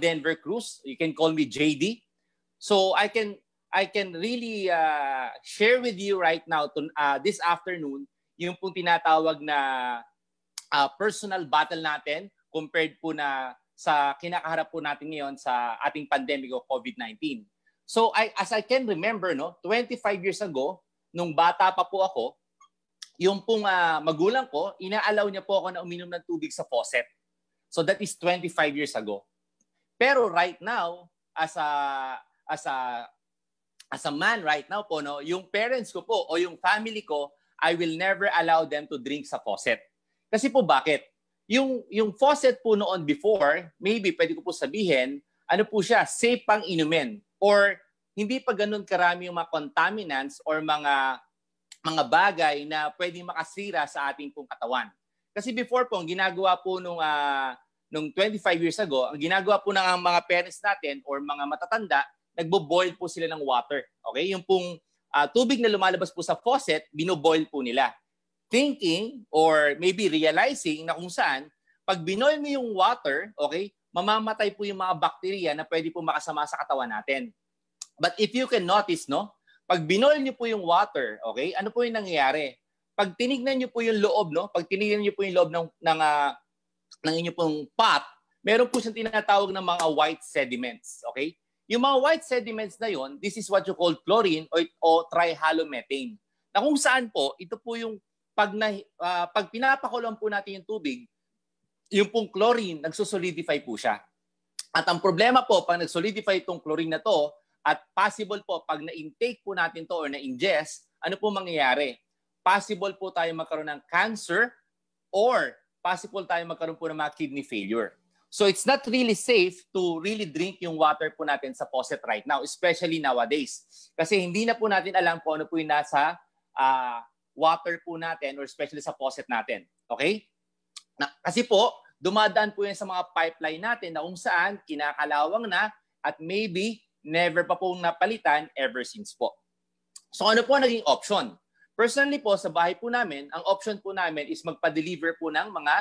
Denver Cruz. You can call me JD. So I can really share with you right now this afternoon yung pong tinatawag na personal battle natin compared po na sa kinakaharap po natin ngayon sa ating pandemic of COVID-19. So as I can remember, 25 years ago, nung bata pa po ako, yung pong magulang ko, inaalaw niya po ako na uminom ng tubig sa faucet. So that is 25 years ago. Pero right now, as a man right now po, yung parents ko po o yung family ko, I will never allow them to drink sa faucet. Kasi po bakit? Yung faucet po noon before, maybe pwede ko po sabihin, ano po siya, safe pang inumin. Or hindi pa ganun karami yung mga contaminants or mga bagay na pwedeng makasira sa ating pong katawan. Kasi before po, ang ginagawa po nung 25 years ago, ang ginagawa po ng mga parents natin or mga matatanda, nagbo-boil po sila ng water. Okay? Yung pong tubig na lumalabas po sa faucet, bino-boil po nila. Thinking or maybe realizing na kung saan, pag binoil mo yung water, okay, mamamatay po yung mga bakterya na pwede po makasama sa katawan natin. But if you can notice, pag binoil niyo po yung water, okay, ano po yung nangyayari? Pag tinignan niyo po yung loob, pag tinignan niyo po yung loob ng inyong pong pot, meron po siyang tinatawag ng mga white sediments, okay? Yung mga white sediments na yon, this is what you call chlorine o trihalomethane. Na kung saan po, ito po yung pag pinapakuloan po natin yung tubig, yung pong chlorine, nagsosolidify po siya. At ang problema po, pag nagsolidify itong chlorine na to, at possible po, pag na-intake po natin to or na-ingest, ano po mangyayari? Possible po tayo magkaroon ng cancer or possible tayo magkaroon po ng mga kidney failure. So it's not really safe to really drink yung water po natin sa faucet right now, especially nowadays. Kasi hindi na po natin alam kung ano po yung nasa water po natin or especially sa faucet natin. Okay? Kasi po, dumadaan po yan sa mga pipeline natin na kung saan kinakalawang na at maybe never pa pong napalitan ever since po. So ano po naging option? Personally po, sa bahay po namin, ang option po namin is magpa-deliver po ng mga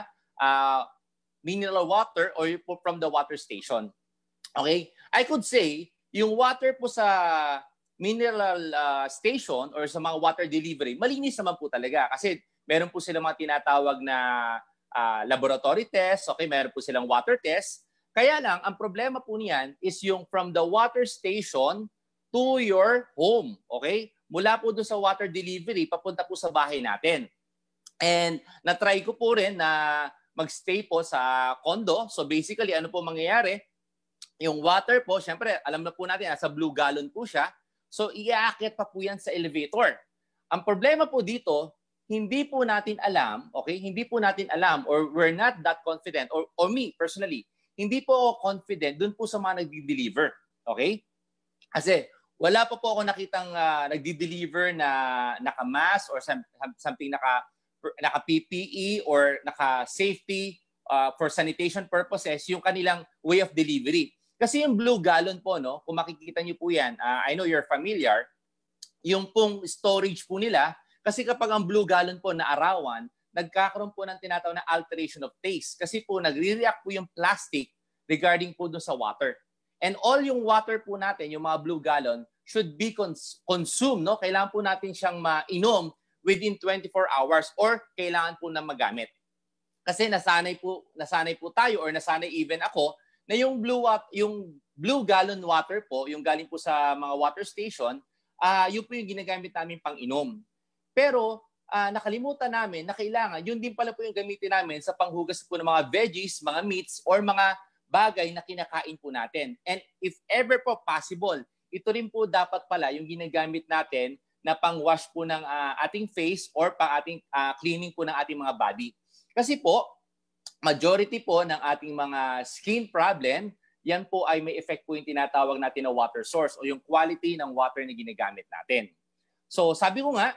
mineral water or from the water station. Okay? I could say, yung water po sa mineral station or sa mga water delivery, malinis naman po talaga. Kasi meron po silang mga tinatawag na laboratory test, okay, meron po silang water test. Kaya lang, ang problema po niyan is yung from the water station to your home. Okay? Mula po doon sa water delivery, papunta po sa bahay natin. And na-try ko po rin na magstay po sa condo. So basically, ano po mangyayari? Yung water po, syempre, alam na po natin, nasa blue gallon po siya. So iaakit pa po yan sa elevator. Ang problema po dito, hindi po natin alam, okay? Hindi po natin alam or we're not that confident or me personally, hindi po ako confident dun po sa mga nagdi-deliver. Okay? Kasi wala pa po ako nakitang nagdi-deliver na naka-mask or something naka-PPE or naka-safety for sanitation purposes yung kanilang way of delivery. Kasi yung blue gallon po, kung makikita niyo po yan, I know you're familiar, yung pong storage po nila, kasi kapag ang blue gallon po na arawan, nagkakaroon po ng tinatawag na alteration of taste. Kasi po nagre-react po yung plastic regarding po doon sa water. And all yung water po natin, yung mga blue gallon, should be consumed. Kailangan po natin siyang mainom within 24 hours or kailangan po na magamit. Kasi nasanay po tayo or nasanay even ako na yung blue gallon water po, yung galing po sa mga water station, yun po yung ginagamit namin pang inom. Pero nakalimutan namin na kailangan, yun din pala po yung gamitin namin sa panghugas po ng mga veggies, mga meats, or mga bagay na kinakain po natin. And if ever po possible, ito rin po dapat pala yung ginagamit natin na pang-wash po ng ating face or pang ating cleaning po ng ating mga body. Kasi po, majority po ng ating mga skin problem, yan po ay may effect po yung tinatawag natin na water source o yung quality ng water na ginagamit natin. So sabi ko nga,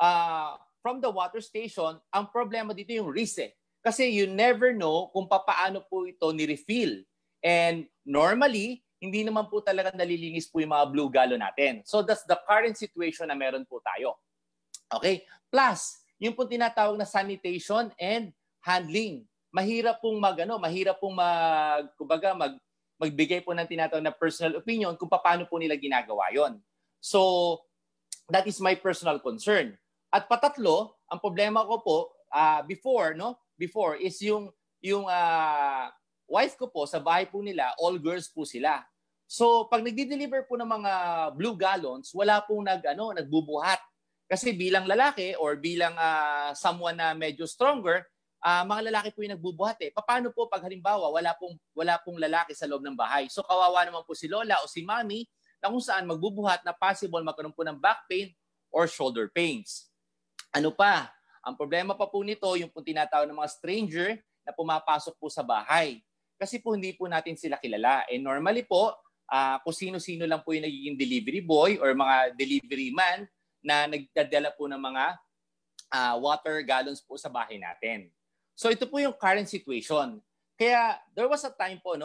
from the water station, ang problema dito yung risk Kasi you never know kung paano po ito ni-refill. And normally, hindi naman po talaga nalilinis po yung mga blue gallon natin. So that's the current situation na meron po tayo. Okay? Plus, yung po tinatawag na sanitation and handling. Mahirap pong magbigay po ng tinatawag na personal opinion kung paano po nila ginagawa yon. So, that is my personal concern. At patatlo, ang problema ko po, before is yung wife ko po, sa bahay po nila, all girls po sila. So, pag nagdi-deliver po ng mga blue gallons, wala pong nagbubuhat. Kasi bilang lalaki or bilang someone na medyo stronger, mga lalaki po yung nagbubuhat eh. Paano po pag halimbawa wala pong lalaki sa loob ng bahay? So kawawa naman po si lola o si mami na kung saan magbubuhat na possible magkaroon po ng back pain or shoulder pains. Ano pa? Ang problema pa po nito, yung pong tinatawag ng mga stranger na pumapasok po sa bahay. Kasi po hindi po natin sila kilala. And normally po, kung sino-sino lang po yung nagiging delivery boy or mga delivery man na nagdadala po ng mga water gallons po sa bahay natin. So ito po yung current situation. Kaya there was a time po,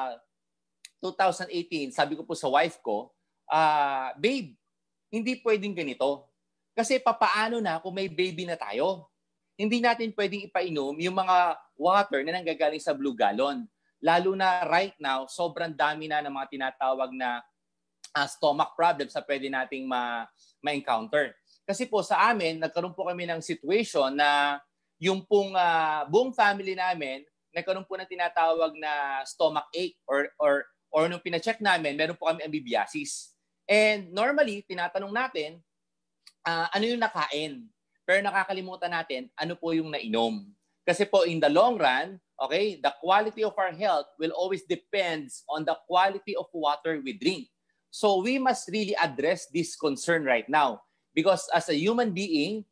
2018, sabi ko po sa wife ko, babe, hindi pwedeng ganito. Kasi papaano na kung may baby na tayo? Hindi natin pwedeng ipainom yung mga water na nanggagaling sa blue gallon. Lalo na right now, sobrang dami na ng mga tinatawag na stomach problems na pwede nating ma-encounter. Kasi po sa amin, nagkaroon po kami ng situation na yung pong buong family namin, nagkaroon po ng tinatawag na stomach ache or nung pina-check namin, meron po kami amoebiasis. And normally, tinatanong natin, ano yung nakain? Pero nakakalimutan natin, ano po yung nainom. Kasi po in the long run, okay, the quality of our health will always depends on the quality of water we drink. So we must really address this concern right now. Because as a human being,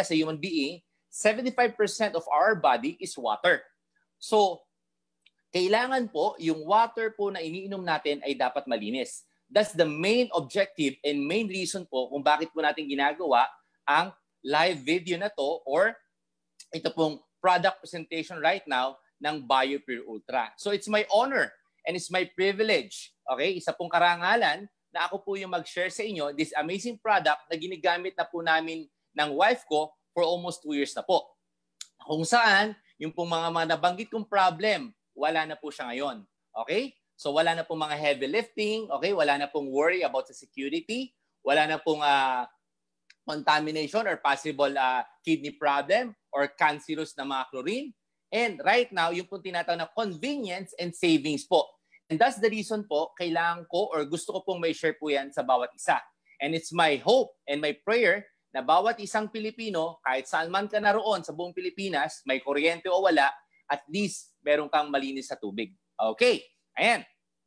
75% of our body is water. So, kailangan po, yung water po na iniinom natin ay dapat malinis. That's the main objective and main reason po kung bakit po natin ginagawa ang live video na to or ito pong product presentation right now ng BioPure Ultra. So, it's my honor and it's my privilege. Okay? Isa pong karangalan na ako po yung mag-share sa inyo this amazing product na ginagamit na po namin ng wife ko for almost 2 years na po. Kung saan, yung pong mga nabanggit kong problem, wala na po siya ngayon. Okay? So wala na pong mga heavy lifting, okay? Wala na pong worry about the security, wala na pong contamination or possible kidney problem or cancerous na mga chlorine. And right now, yung pong tinatawag na convenience and savings po. And that's the reason po, kailangan ko or gusto ko pong may share po yan sa bawat isa. And it's my hope and my prayer na bawat isang Pilipino, kahit saan man ka naroon sa buong Pilipinas, may kuryente o wala, at least meron kang malinis sa tubig. Okay, ayan.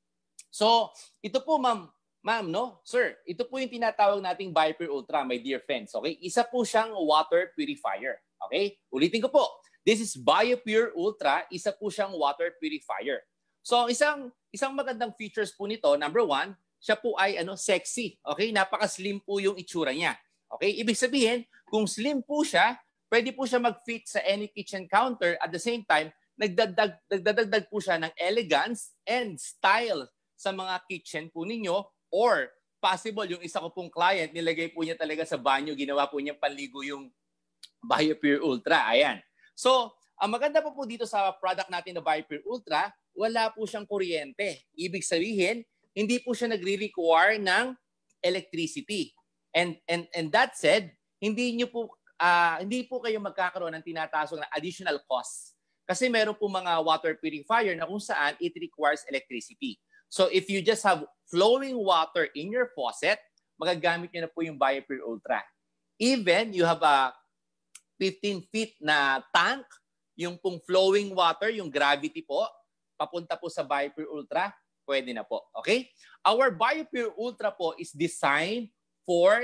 So, ito po sir, ito po yung tinatawag nating BioPure Ultra, my dear friends. Okay, isa po siyang water purifier. Okay, ulitin ko po. This is BioPure Ultra, isa po siyang water purifier. So, isang magandang features po nito, number 1, siya po ay sexy. Okay, napaka-slim po yung itsura niya. Okay, ibig sabihin, kung slim po siya, pwede po siya mag-fit sa any kitchen counter. At the same time, nagdadagdag po siya ng elegance and style sa mga kitchen po ninyo. Or possible, yung isa ko pong client, nilagay po niya talaga sa banyo, ginawa po niya panligo yung BioPure Ultra. Ayan. So, ang maganda po dito sa product natin na BioPure Ultra, wala po siyang kuryente. Ibig sabihin, hindi po siya nagre-require ng electricity. And that said, hindi po kayo magkakaroon ng tinatasok na additional costs. Kasi meron po mga water purifier na kung saan it requires electricity. So if you just have flowing water in your faucet, magagamit nyo na po yung BioPure Ultra. Even you have a 15 feet na tank, yung pong flowing water, yung gravity po, papunta po sa BioPure Ultra, pwede na po. Okay? Our BioPure Ultra po is designed for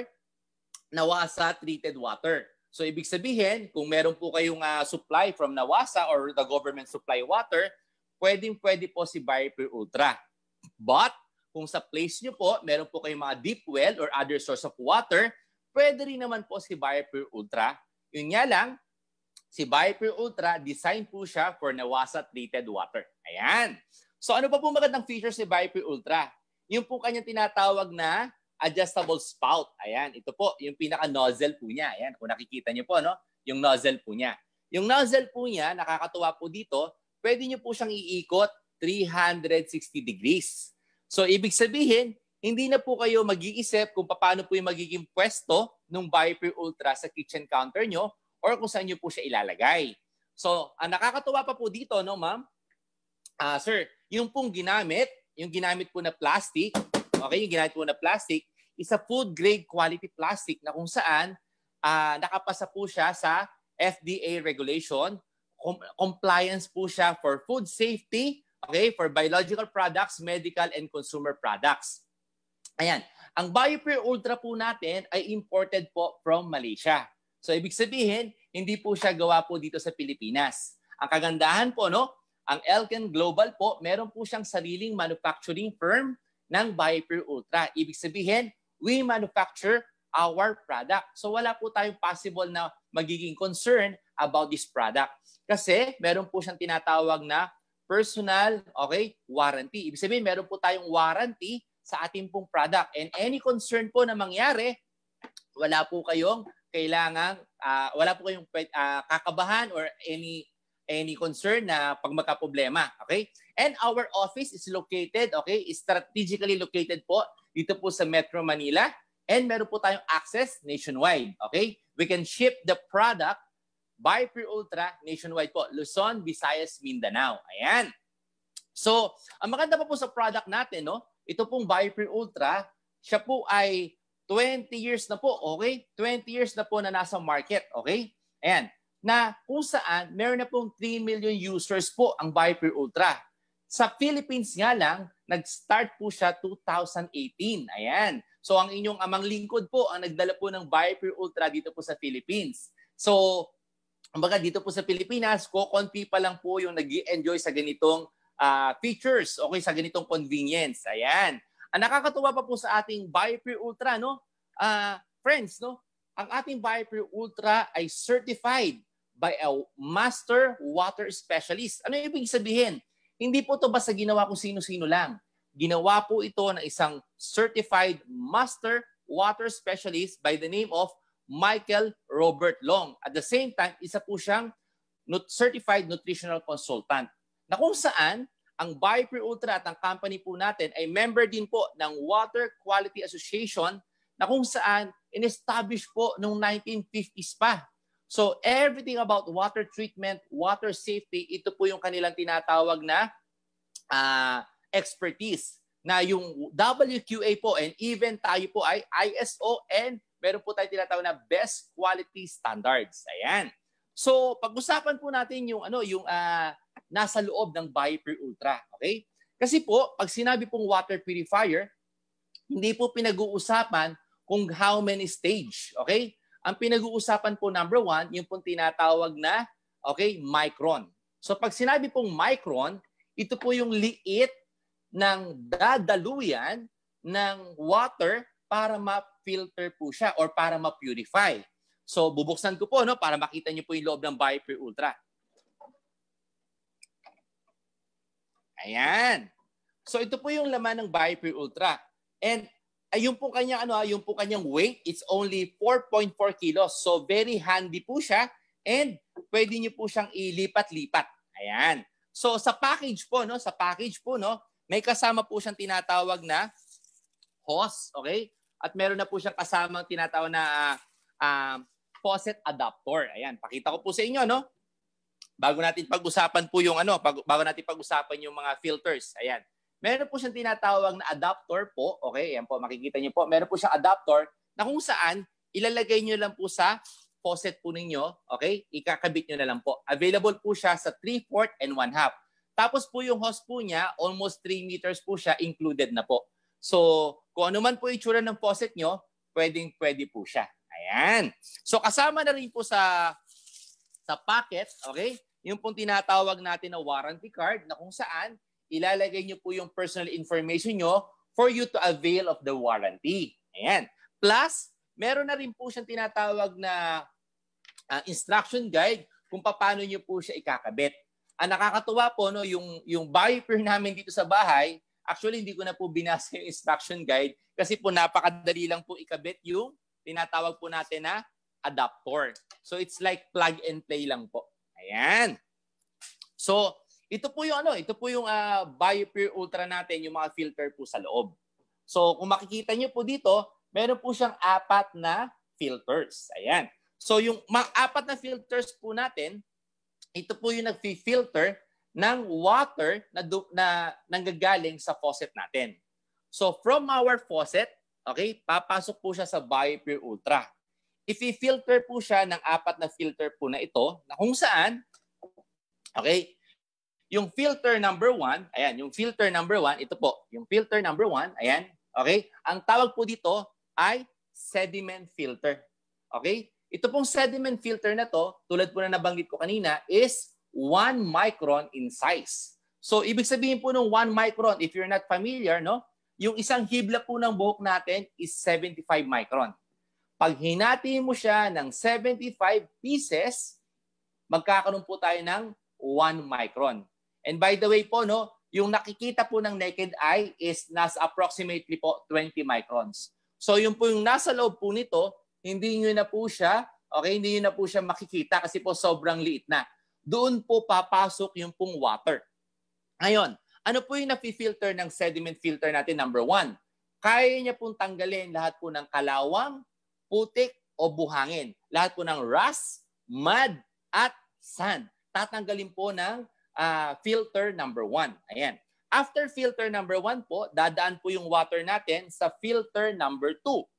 Nawasa treated water. So ibig sabihin, kung meron po kayong supply from Nawasa or the government supply water, pwede po si BioPure Ultra. But kung sa place nyo po, meron po kayong mga deep well or other source of water, pwede rin naman po si BioPure Ultra. Yun nga lang, si BioPure Ultra, design po siya for Nawasa treated water. Ayan. So ano pa po magandang features si BioPure Ultra? Yung po kanyang tinatawag na adjustable spout. Ayan, ito po, yung pinaka-nozzle po niya. Ayan, kung nakikita niyo po, yung nozzle po niya. Yung nozzle po niya, nakakatuwa po dito, pwede niyo po siyang iikot 360 degrees. So ibig sabihin, hindi na po kayo mag-iisip kung paano po yung magiging pwesto ng BioPure Ultra sa kitchen counter nyo or kung saan nyo po siya ilalagay. So, ang nakakatuwa pa po dito, no, ma'am? Sir, yung ginamit po na plastic, okay, yung ginamit po na plastic, is a food grade quality plastic na kung saan nakapasa po siya sa FDA regulation. Compliance po siya for food safety, okay, for biological products, medical, and consumer products. Ayan. Ang BioPure Ultra po natin ay imported po from Malaysia. So, ibig sabihin, hindi po siya gawa po dito sa Pilipinas. Ang kagandahan po, no, ang Elken Global po, meron po siyang sariling manufacturing firm ng BioPure Ultra. Ibig sabihin, we manufacture our product. So, wala po tayong possible na magiging concern about this product. Kasi, meron po siyang tinatawag na personal, okay, warranty. Ibig sabihin, meron po tayong warranty sa ating pong product. And any concern po na mangyari, wala po kayong kakabahan or any concern na pag magka-problema. Okay? And our office is located, okay, is strategically located po dito po sa Metro Manila. And meron po tayong access nationwide. Okay? We can ship the product BioPure Ultra nationwide po. Luzon, Visayas, Mindanao. Ayan. So, ang maganda pa po sa product natin, no? Ito pong BioPure Ultra, siya po ay 20 years na po, okay? 20 years na po na nasa market, okay? Ayan. Na kung saan, meron na pong 3 million users po ang BioPure Ultra. Sa Philippines nga lang, nag-start po siya 2018. Ayan. So, ang inyong amang lingkod po ang nagdala po ng BioPure Ultra dito po sa Philippines. So, kumbaga dito po sa Pilipinas, konti pa lang po yung nag-i-enjoy sa ganitong features, okay, sa ganitong convenience. Ayan. Ang nakakatuwa pa po sa ating BioPure Ultra, no? Friends, no? Ang ating BioPure Ultra ay certified by a master water specialist. Ano yung ibig sabihin? Hindi po ito basta ginawa kung sino-sino lang. Ginawa po ito ng isang certified master water specialist by the name of Michael Robert Long. At the same time, isa po siyang certified nutritional consultant. Na kung saan, ang BioPure Ultra at ang company po natin ay member din po ng Water Quality Association na kung saan in-establish po noong 1950s pa. So everything about water treatment, water safety, ito po yung kanilang tinatawag na expertise. Na yung WQA po and even tayo po ay ISO and meron po tayo tinatawag na best quality standards. Ayan. So pag-usapan po natin yung nasa loob ng BioPure Ultra, okay? Kasi po, pag sinabi pong water purifier, hindi po pinag-uusapan kung how many stage, okay? Ang pinag-uusapan po, number 1, yung pong tinatawag na, okay, micron. So pag sinabi pong micron, ito po yung liit ng dadaluyan ng water para ma-filter po siya or para ma-purify. So bubuksan ko po, no, para makita niyo po yung loob ng BioPure Ultra. Ayan. So ito po yung laman ng BioPure Ultra. And yung po kanyang weight, it's only 4.4 kilos. So very handy po siya and pwede niyo po siyang ilipat-lipat. Ayan. So sa package po, may kasama po siyang tinatawag na hose, okay? At meron na po siyang kasamang tinatawag na faucet adapter. Ayan, pakita ko po sa inyo, no? Bago natin pag-usapan po yung bago natin pag-usapan yung mga filters. Ayan. Meron po siyang tinatawag na adapter po. Okay, ayan po, makikita niyo po. Meron po siyang adapter na kung saan ilalagay niyo lang po sa faucet po ninyo. Okay? Ikakabit niyo na lang po. Available po siya sa 3/4 and 1/2. Tapos po yung hose po niya, almost 3 meters po siya, included na po. So, kung ano man po itsura ng faucet niyo, pwede po siya. Ayan. So, kasama na rin po sa packet, okay? Yung pong tinatawag natin na warranty card na kung saan ilalagay nyo po yung personal information nyo for you to avail of the warranty. Ayan. Plus, meron na rin po siyang tinatawag na instruction guide kung paano nyo po siya ikakabit. Ang nakakatuwa po, no, yung BioPure namin dito sa bahay, actually hindi ko na po binasa yung instruction guide kasi po napakadali lang po ikabit yung tinatawag po natin na adapter. So it's like plug and play lang po. Ayan. So ito po yung BioPure Ultra natin, yung mga filter po sa loob. So kung makikita niyo po dito, meron po siyang 4 na filters. Ayan. So yung 4 na filters po natin, ito po yung nag-filter ng water na nanggagaling sa faucet natin. So from our faucet, okay, papasok po siya sa BioPure Ultra. If i-filter po siya ng 4 na filter po na ito, na kung saan, okay, yung filter number 1, ayan, yung filter number 1, ito po, yung filter number 1, ayan, okay, ang tawag po dito ay sediment filter. Okay? Ito pong sediment filter na to, tulad po na nabanggit ko kanina, is 1 micron in size. So, ibig sabihin po ng 1 micron, if you're not familiar, no? Yung isang hibla po ng buhok natin is 75 micron. Pag hinati mo siya ng 75 pieces, magkakaroon po tayo ng 1 micron. And by the way po, no, yung nakikita po ng naked eye is nasa approximately po 20 microns. So yung po yung nasa loob po nito, hindi nyo na po siya, okay, hindi nyo na po siya makikita kasi po sobrang liit na. Doon po papasok yung pong water. Ngayon, ano po yung napi-filter ng sediment filter natin? Number 1, kaya niya pong tanggalin lahat po ng kalawang, putik o buhangin. Lahat po ng rust, mud, at sand. Tatanggalin po ng filter number 1. Ayan. After filter number 1 po, dadaan po yung water natin sa filter number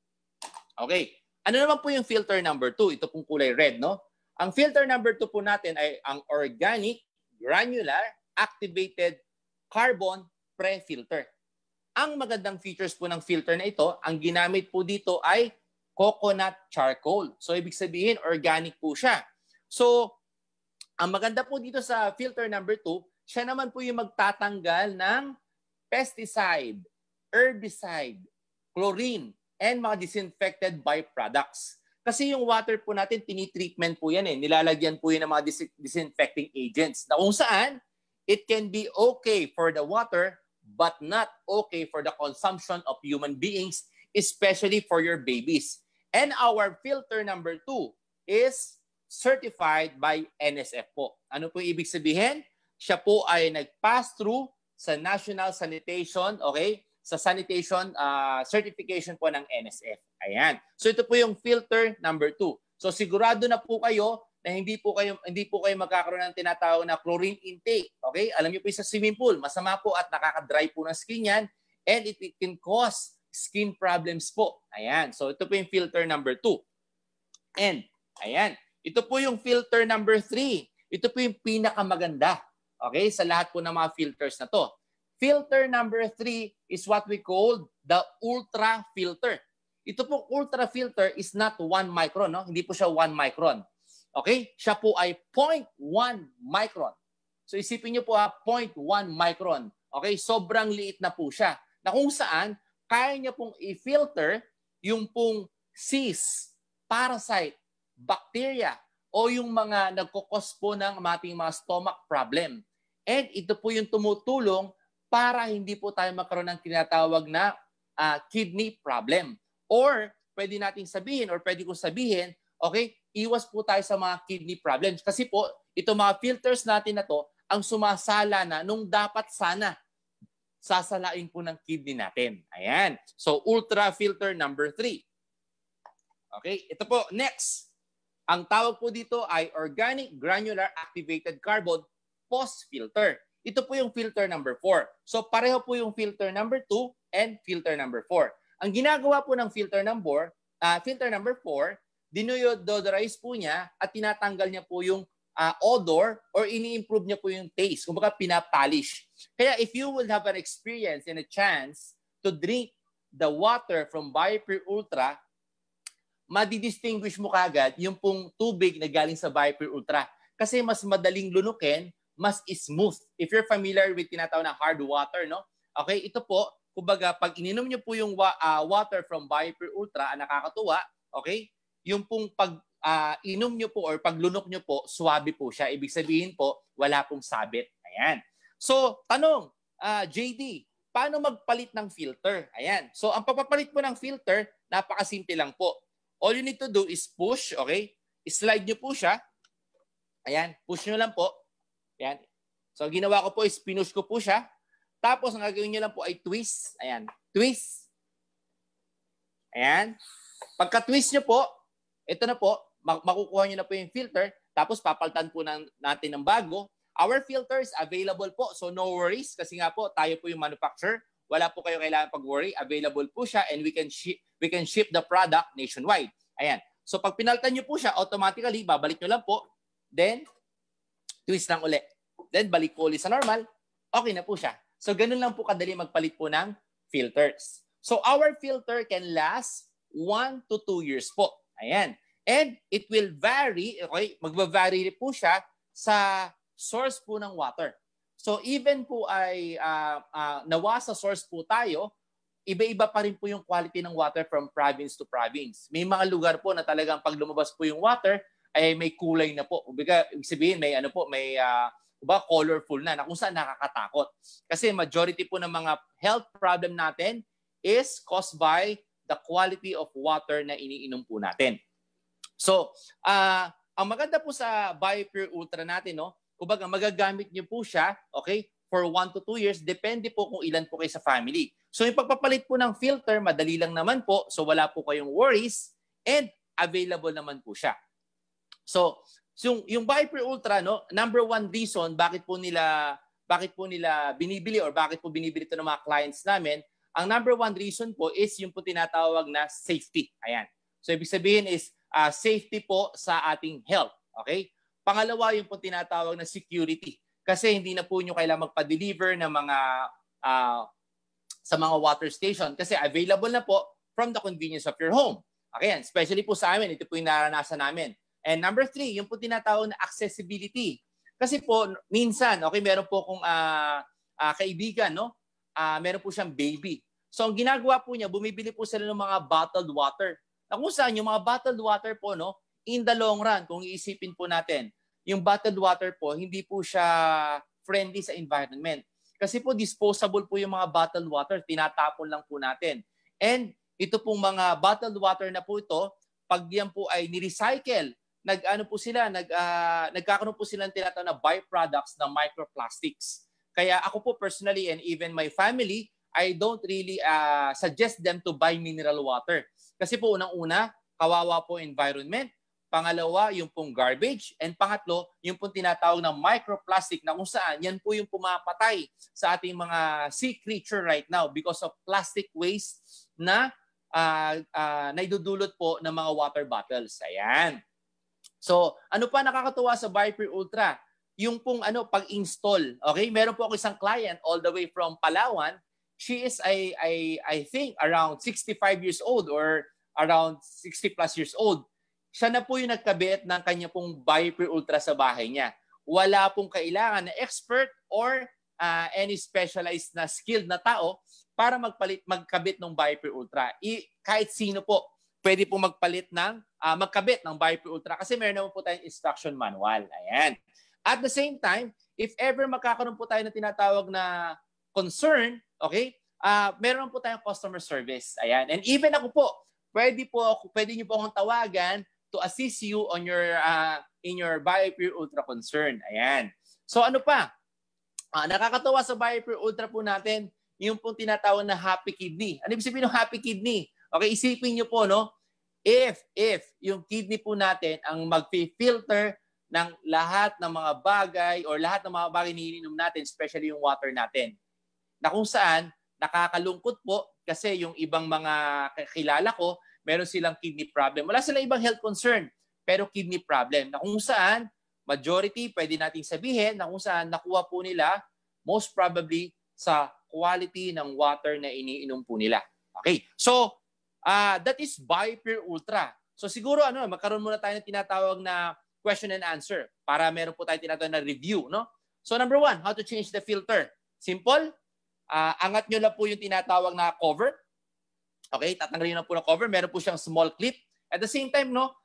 2. Okay. Ano naman po yung filter number 2? Ito pong kulay red, no? Ang filter number 2 po natin ay ang organic, granular, activated carbon pre-filter. Ang magandang features po ng filter na ito, ang ginamit po dito ay coconut charcoal. So, ibig sabihin, organic po siya. So, ang maganda po dito sa filter number 2, siya naman po yung magtatanggal ng pesticide, herbicide, chlorine, and mga disinfected byproducts. Kasi yung water po natin, tinitreatment po yan eh. Nilalagyan po yan ng mga disinfecting agents na kung saan it can be okay for the water but not okay for the consumption of human beings, especially for your babies. And our filter number 2 is certified by NSF po. Ano po ibig sabihin? Siya po ay nag-pass through sa National Sanitation, okay? Sa sanitation certification po ng NSF. Ayan. So ito po yung filter number 2. So sigurado na po kayo na hindi po kayo magkakaroon ng tinatawag na chlorine intake. Okay? Alam niyo po sa swimming pool, masama po at nakaka-dry po ng skin yan and it can cause skin problems po. Ayan. So ito po yung filter number 2. And ayan, ito po yung filter number 3. Ito po yung pinakamaganda. Okay? Sa lahat po ng mga filters na to. Filter number 3 is what we call the ultra filter. Ito po ultra filter is not 1 micron, no? Hindi po siya 1 micron. Okay? Siya po ay 0.1 micron. So isipin niyo po 0.1 micron. Okay? Sobrang liit na po siya. Na kung saan kaya niya pong i-filter yung pong cyst, parasite, bacteria, o yung mga nagkukos po ng ating mga stomach problem. And ito po yung tumutulong para hindi po tayo magkaroon ng tinatawag na kidney problem. Or pwede nating sabihin or pwede kong sabihin, okay, iwas po tayo sa mga kidney problems. Kasi po, ito mga filters natin na to, ang sumasala na nung dapat sana sasalain po ng kidney natin. Ayan. So, ultra filter number 3. Okay, ito po, next. Ang tawag po dito ay Organic Granular Activated Carbon Post-Filter. Ito po yung filter number 4. So pareho po yung filter number 2 and filter number 4. Ang ginagawa po ng filter number 4, dinodorize po niya at tinatanggal niya po yung odor or ini-improve niya po yung taste. Kumbaga pinapolish. Kaya if you will have an experience and a chance to drink the water from BioPure Ultra, madidistinguish mo kagad yung pong tubig na galing sa BioPure Ultra. Kasi mas madaling lunukin, mas smooth. If you're familiar with tinatawag na hard water, no? Okay, ito po, kumbaga, pag ininom nyo po yung water from BioPure Ultra, nakakatuwa, okay? Yung pong pag-inom nyo po or paglunok nyo po, swabe po siya. Ibig sabihin po, wala pong sabit. Ayan. So, tanong, JD, paano magpalit ng filter? Ayan. So, ang pagpapalit po ng filter, napakasimple lang po. All you need to do is push, okay? Slide nyo po siya. Ayan, push nyo lang po. Ayan. So, ginawa ko po is pinush ko po siya. Tapos, ang gagawin nyo lang po ay twist. Ayan. Twist. Ayan. Pagka-twist nyo po, ito na po, makukuha nyo na po yung filter. Tapos, papalitan po natin ng bago. Our filter is available po. So, no worries. Kasi nga po, tayo po yung manufacturer. Wala po kayo kailangan pag-worry. Available po siya and we can ship the product nationwide. Ayan. So, pag pinalitan nyo po siya, automatically, babalik nyo lang po. Then, twist lang uli. Then, balik po ulit sa normal. Okay na po siya. So, ganun lang po kadali magpalit po ng filters. So, our filter can last 1 to 2 years po. Ayan. And it will vary, okay, magva-vary po siya sa source po ng water. So, even po ay nawa sa source po tayo, iba-iba pa rin po yung quality ng water from province to province. May mga lugar po na talagang pag lumabas po yung water, ay may kulay na po. Ibig sabihin, may colorful na kung saan nakakatakot. Kasi majority po ng mga health problem natin is caused by the quality of water na iniinom po natin. So, ang maganda po sa BioPure Ultra natin, no, kumbaga magagamit niyo po siya, okay, for 1 to 2 years, depende po kung ilan po kayo sa family. So, yung pagpapalit po ng filter, madali lang naman po, so wala po kayong worries, and available naman po siya. So yung BioPure Ultra, no, number one reason bakit po nila binibili or bakit po binibili ito ng mga clients namin, ang number one reason po is yung po tinatawag na safety. Ayan. So, ibig sabihin is safety po sa ating health. Okay? Pangalawa, yung po tinatawag na security. Kasi hindi na po nyo kailangan magpa-deliver ng mga sa mga water station kasi available na po from the convenience of your home. Okay, especially po sa amin, ito po yung naranasan namin. And number 3, yung po tinatawag na accessibility. Kasi po, minsan, okay, meron po akong kaibigan, no? Meron po siyang baby. So, ang ginagawa po niya, bumibili po sila ng mga bottled water. Na kung saan, yung mga bottled water po, no, in the long run, kung iisipin po natin, yung bottled water po, hindi po siya friendly sa environment. Kasi po, disposable po yung mga bottled water. Tinatapon lang po natin. And ito pong mga bottled water na po ito, pag yan po ay ni-recycle, nagkakaroon po sila ng tinatawag na byproducts ng microplastics. Kaya ako po personally and even my family, I don't really suggest them to buy mineral water. Kasi po unang-una, kawawa po environment. Pangalawa, yung pong garbage. And pangatlo, yung pong tinatawag na microplastic na kung saan yan po yung pumapatay sa ating mga sea creature right now because of plastic waste na naidudulot po ng mga water bottles. Ayan. So, ano pa nakakatuwa sa BioPure Ultra? Yung pong pag-install. Okay? Meron po ako isang client all the way from Palawan. She is, I think, around 65 years old or around 60 plus years old. Siya na po yung nagkabit ng kanya pong BioPure Ultra sa bahay niya. Wala pong kailangan na expert or any specialized na skilled na tao para magkabit ng BioPure Ultra. Kahit sino po, pwede po magkabit ng BioPure Ultra kasi meron naman po tayong instruction manual. Ayan. At the same time, if ever magkakaroon po tayo na tinatawag na concern, okay, meron po tayong customer service. Ayan. And even ako po, pwede niyo po akong tawagan to assist you on your in your BioPure Ultra concern. Ayan. So ano pa? Nakakatawa sa BioPure Ultra po natin, yung pong tinatawag na happy kidney. Ano ibig sabihin ng happy kidney? Okay, isipin niyo po, no? If yung kidney po natin ang mag-filter ng lahat ng mga bagay or lahat ng mga bagay na iniinom natin, especially yung water natin, na kung saan nakakalungkot po kasi yung ibang mga kakilala ko, meron silang kidney problem. Wala silang ibang health concern, pero kidney problem. Na kung saan, majority, pwede nating sabihin, na kung saan nakuha po nila, most probably, sa quality ng water na iniinom po nila. Okay, so, that is BioPure Ultra. So siguro, magkaroon muna tayo ng tinatawag na question and answer para meron po tayo tinatawag na review, no? So number 1, how to change the filter. Simple. Angat nyo lang po yung tinatawag na cover. Okay, tatanggalin na po ng cover. Meron po siyang small clip. At the same time, no,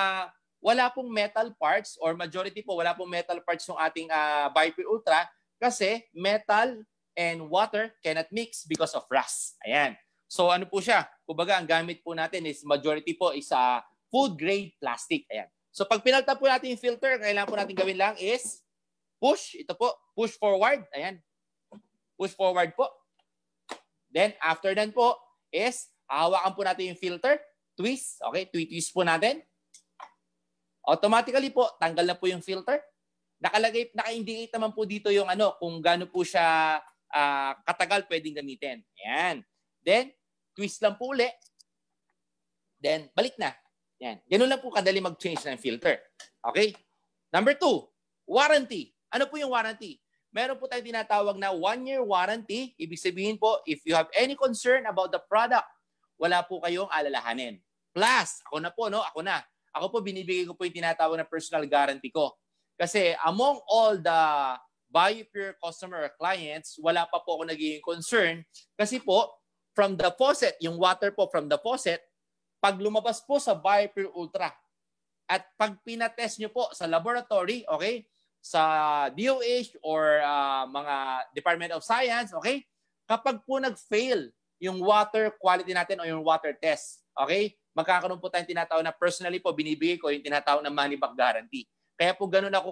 wala pong metal parts or majority po, wala pong metal parts yung ating BioPure Ultra kasi metal and water cannot mix because of rust. Ayan. So ano po siya? Kumbaga, ang gamit po natin is majority po is food grade plastic. Ayan. So pag pinalta po natin yung filter, kailangan po natin gawin lang is push, ito po, push forward. Ayan. Push forward po. Then, after that po, is, hahawakan po natin yung filter. Twist. Okay, twist po natin. Automatically po, tanggal na po yung filter. Naka-indicate naman po dito yung kung gaano po siya katagal pwedeng gamitin. Ayan. Then, twist lang po uli. Then, balik na. Ayan. Ganun lang po kadali mag-change ng filter. Okay? Number 2, warranty. Ano po yung warranty? Meron po tayong tinatawag na 1-year warranty. Ibig sabihin po, if you have any concern about the product, wala po kayong alalahanin. Plus, ako na po, no? Ako po, binibigay ko po yung tinatawag na personal guarantee ko. Kasi among all the Biopure customer or clients, wala pa po ako naging concern. Kasi po, from the faucet, yung water po from the faucet, pag lumabas po sa Biopure Ultra, at pag pinatest nyo po sa laboratory, okay, sa DOH or mga Department of Science, okay? Kapag po nag-fail yung water quality natin o yung water test, okay? Magkakaroon po tayong tinatawag na personally po, binibigay ko yung tinatawag na money back guarantee. Kaya po ganun ako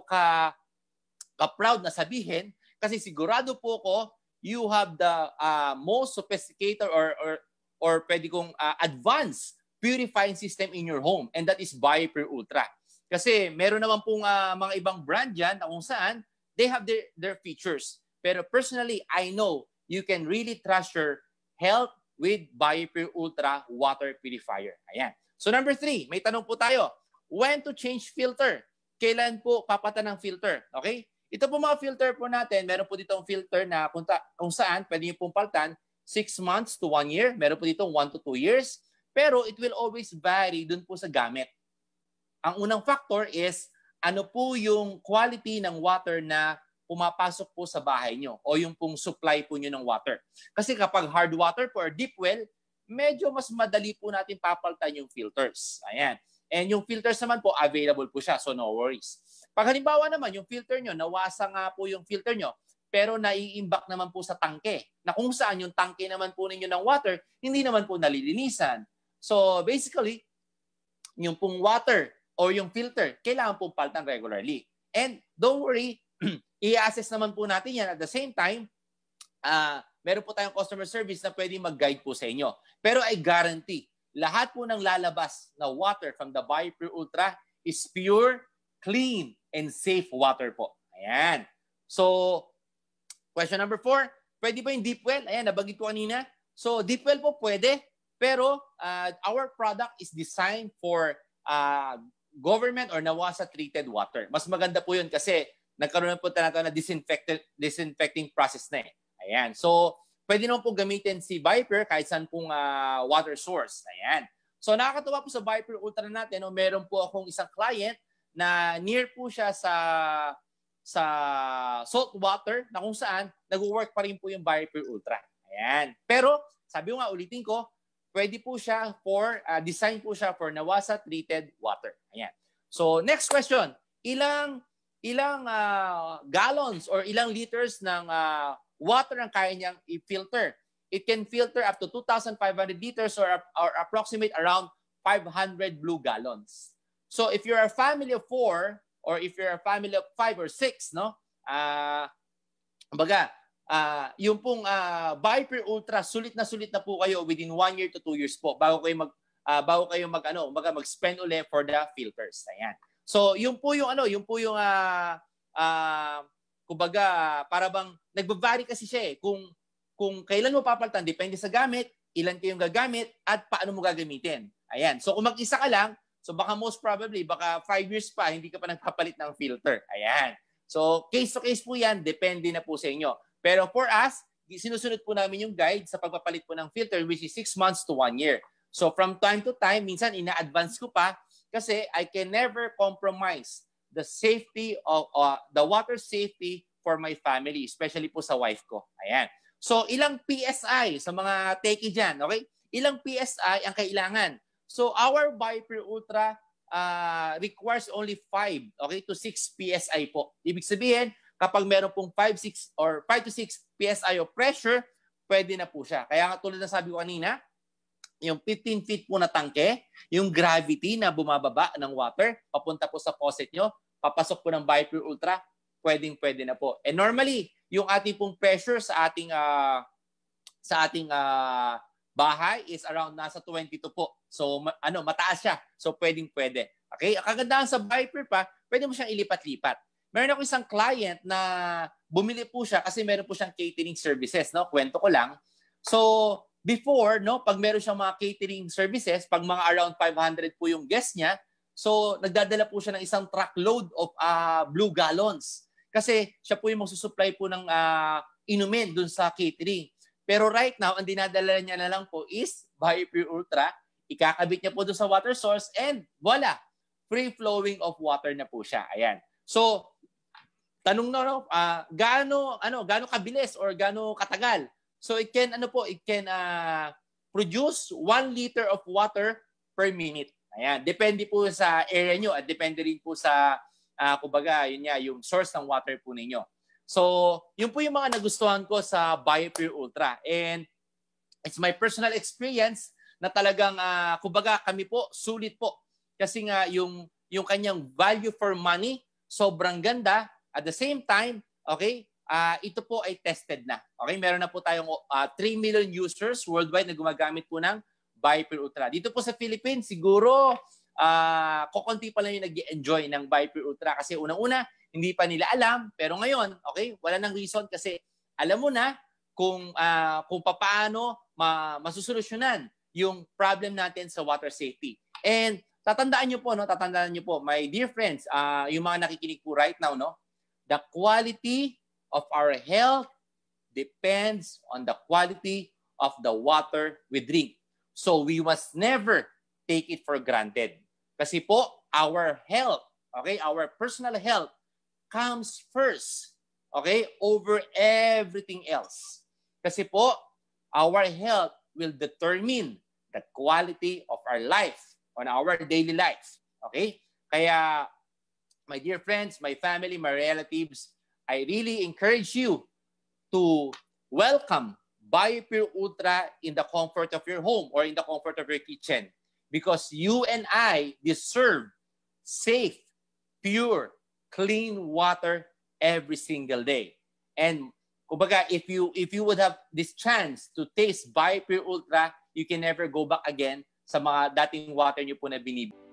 ka-proud na sabihin kasi sigurado po ko you have the most sophisticated or pwede kong advanced purifying system in your home, and that is Biopure Ultra. Kasi meron naman pong mga ibang brand dyan na kung saan they have their features. Pero personally, I know you can really trust your health with Biopure Ultra Water Purifier. Ayan. So number 3, may tanong po tayo. When to change filter? Kailan po papatan ng filter? Okay? Ito po mga filter po natin, meron po ditong filter na kung saan pwede nyo pong paltan 6 months to 1 year. Meron po ditong 1 to 2 years. Pero it will always vary dun po sa gamit. Ang unang factor is ano po yung quality ng water na pumapasok po sa bahay nyo o yung pong supply po nyo ng water. Kasi kapag hard water po or deep well, medyo mas madali po natin papalitan yung filters. Ayan. And yung filters naman po, available po siya. So no worries. Pag halimbawa naman, yung filter nyo, nawasa nga po yung filter nyo, pero nai-imbak naman po sa tangke. Na kung saan yung tangke naman po ninyo ng water, hindi naman po nalilinisan. So basically, yung pong water or yung filter, kailangan pong palitan regularly. And don't worry, i-assess naman po natin yan. At the same time, meron po tayong customer service na pwede mag-guide po sa inyo. Pero I guarantee, lahat po ng lalabas na water from the Biopure Ultra is pure, clean, and safe water po. Ayan. So, question number 4, pwede ba yung deep well? Ayan, nabanggit ko kanina. So, deep well po pwede. Pero our product is designed for government or nawasa treated water. Mas maganda po yun kasi nagkaroon na po na disinfecting process na eh. Ayan. So, pwede naman po gamitin si Biopure kahit saan pong water source. Ayan. So, nakakatuwa po sa Biopure Ultra natin, no, meron po akong isang client na near po siya sa salt water na kung saan nag-work pa rin po yung Biopure Ultra. Ayan. Pero, sabi ko nga, ulitin ko, pwede po siya design po siya for nawasa treated water. Ayan. So, next question. Ilang gallons or ilang liters ng water ang kaya niyang i-filter? It can filter up to 2,500 liters or approximate around 500 blue gallons. So, if you're a family of 4 or if you're a family of 5 or 6, no? Yung pong Biopure Ultra, sulit na po kayo within 1 year to 2 years po bago kayo mag-spend ulit for the filters. Ayan. So, yung kumbaga, para bang nagba-vary kasi siya eh. Kung kailan mo papalitan, depende sa gamit, ilan kayong gagamit, at paano mo gagamitin. Ayan. So, kung mag-isa ka lang, so baka most probably, baka 5 years pa, hindi ka pa nagpapalit ng filter. Ayan. So, case to case po yan, depende na po sa inyo. Pero for us, sinusunod po namin yung guide sa pagpapalit po ng filter which is 6 months to 1 year. So from time to time, minsan ina-advance ko pa kasi I can never compromise the safety of the water safety for my family, especially po sa wife ko. Ayan. So ilang PSI sa mga techie dyan, okay? Ilang PSI ang kailangan? So our Biopure Ultra requires only 5 to 6 PSI po. Ibig sabihin, kapag meron pong 5 to 6 PSI of pressure, pwede na po siya. Kaya nga tulad na sabi ko kanina, yung 15 feet po na tangke, yung gravity na bumababa ng water, papunta po sa faucet nyo, papasok po ng Biopure Ultra, pwede na po. And normally, yung ating pong pressure sa ating bahay is around nasa 22 po. So mataas siya. So pwede. Okay? Ang kagandahan sa Viper pa, pwede mo siyang ilipat-lipat. Meron ako isang client na bumili po siya kasi meron po siyang catering services, no? Kwento ko lang. So before, no, pag meron siyang mga catering services, pag mga around 500 po yung guest niya, so nagdadala po siya ng isang truckload of blue gallons. Kasi siya po yung magsusupply po ng inumin dun sa catering. Pero right now, ang dinadala niya na lang po is Pure Ultra. Ikakabit niya po dun sa water source and voila, free flowing of water na po siya. Ayan. So, tanong no, gaano kabilis or gaano katagal? So it can produce 1 liter of water per minute. Ayan, depende po sa area nyo at depende rin po sa kumbaga, yung source ng water po ninyo. So, yun po yung mga nagustuhan ko sa Pure Ultra. And it's my personal experience na talagang kumbaga kami po sulit po. Kasi nga yung kanyang value for money sobrang ganda. At the same time, okay, ito po ay tested na. Okay, meron na po tayong 3 million users worldwide na gumagamit po ng Pure Ultra. Dito po sa Philippines, siguro kukunti pa lang yung nag-enjoy ng Pure Ultra kasi unang-una, hindi pa nila alam. Pero ngayon, okay, wala nang reason kasi alam mo na kung paano masusolusyonan yung problem natin sa water safety. And tatandaan nyo po, my dear friends, yung mga nakikinig po right now, no? The quality of our health depends on the quality of the water we drink. So we must never take it for granted. Kasi po, our health, okay, our personal health comes first, okay, over everything else. Kasi po, our health will determine the quality of our life, on our daily life. Okay? Kaya, my dear friends, my family, my relatives, I really encourage you to welcome Pure Ultra in the comfort of your home or in the comfort of your kitchen. Because you and I deserve safe, pure, clean water every single day. And kumbaga, if you would have this chance to taste Pure Ultra, you can never go back again sa mga dating water niyo po na binibili.